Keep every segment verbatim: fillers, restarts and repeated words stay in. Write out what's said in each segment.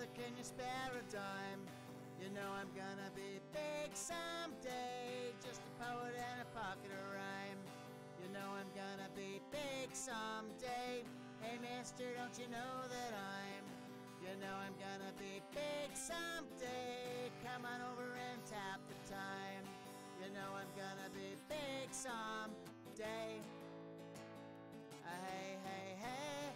brother, can you spare a dime? You know I'm gonna be big someday, just a poet and a pocket of rhyme. You know I'm gonna be big someday. Hey mister, don't you know that I'm, you know I'm gonna be big someday. Come on over and tap the time. You know I'm gonna be big someday. Uh, hey, hey, hey.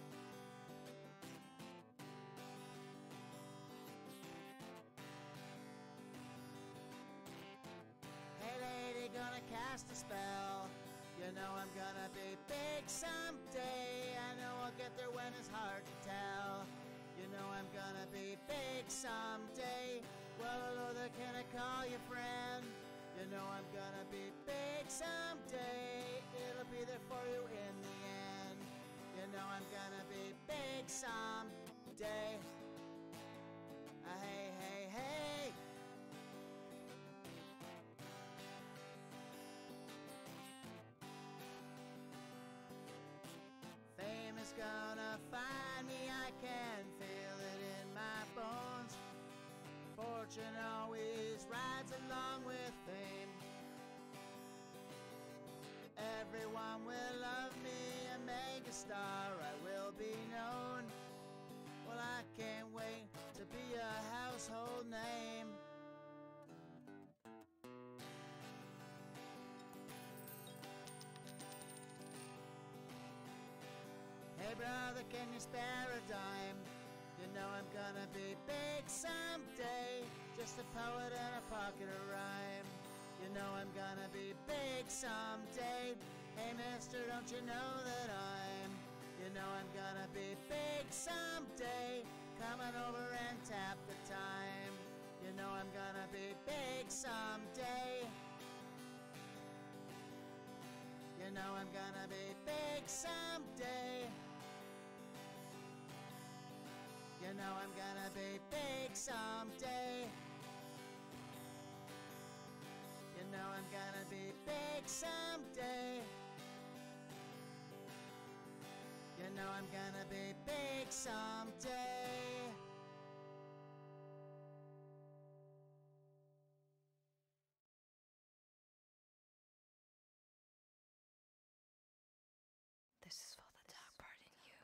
Hey lady, gonna cast a spell. You know I'm gonna be big someday. I know I'll get there when it's hard to tell. You know I'm gonna be big someday. Well, hello there, can I call you friend? You know I'm gonna be big someday. It'll be there for you in the end. You know I'm gonna be big someday. Uh, hey, hey, hey. Fame is gonna find me, I can feel it in my bones. Fortune always rides along with fame. Everyone will love me, a megastar I will be known. Well, I can't wait to be a household name. Hey brother, can you spare a dime? You know I'm gonna be big someday, just a poet and a pocket of rhyme. You know I'm gonna be big someday. Hey mister, don't you know that I'm, you know I'm gonna be big someday. Come on over and tap the time. You know I'm gonna be big someday. You know I'm gonna be big someday. You know I'm gonna be big someday. You know I'm gonna be big someday. You know I'm gonna be big someday. This is for the dark part in you.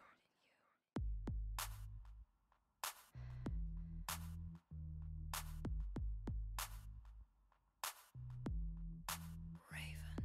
Raven.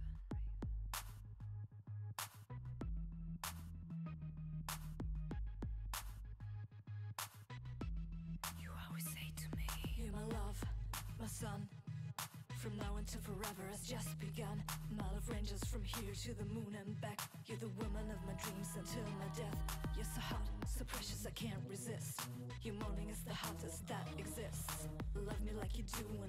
You always say to me, you're my love, my sun. From now until forever has just begun. Mile of ranges from here to the moon and back. You're the woman of my dreams until my death. You're so hot, so precious I can't resist. Your morning is the hottest that exists. Love me like you do